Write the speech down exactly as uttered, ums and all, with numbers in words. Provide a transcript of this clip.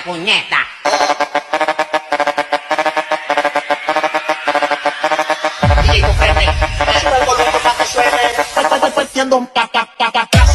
puñeta. D J, tu frente, sube el volumen para que suene. Estoy, estoy, estoy, estoy, estoy, estoy,